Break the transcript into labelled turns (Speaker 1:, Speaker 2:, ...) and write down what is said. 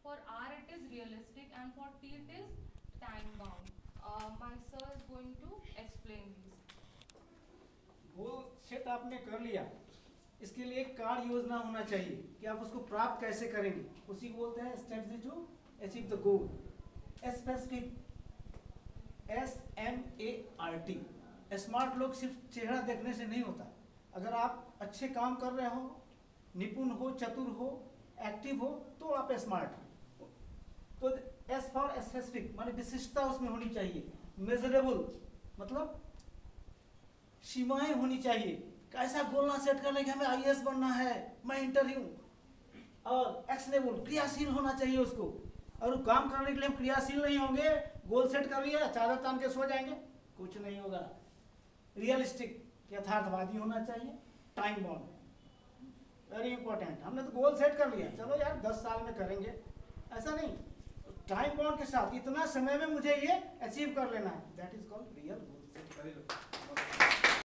Speaker 1: For R it is realistic and for T it is time bound. My sir is going to explain these.
Speaker 2: Goal set आपने कर लिया, इसके लिए एक कार्य योजना होना चाहिए कि आप उसको प्राप्त कैसे करेंगे। उसी को बोलते हैं strategy to achieve the goal. Specific, SMART। Smart लोग सिर्फ चेहरा देखने से नहीं होता। अगर आप अच्छे काम कर रहे हो, निपुण हो, चतुर हो, एक्टिव हो, तो आप स्मार्ट हो। तो एस फॉर स्पेसिफिक माने विशिष्टता उसमें होनी चाहिए। मेजरेबल मतलब सीमाएं होनी चाहिए। कैसा गोल ना सेट करने कि हमें IAS बनना है, मैं इंटरव्यू। और एक्शनेबल क्रियाशील होना चाहिए उसको। और काम करने के लिए हम क्रियाशील नहीं होंगे, गोल सेट कर लिया चादर तान के सो जाएंगे, कुछ नहीं होगा। रियलिस्टिक यथार्थवादी होना चाहिए। Time bound very important. हमने तो गोल सेट कर लिया, चलो यार 10 साल में करेंगे, ऐसा नहीं। टाइम बाउंड के साथ इतना समय में मुझे ये अचीव कर लेना है, that is called real goal set.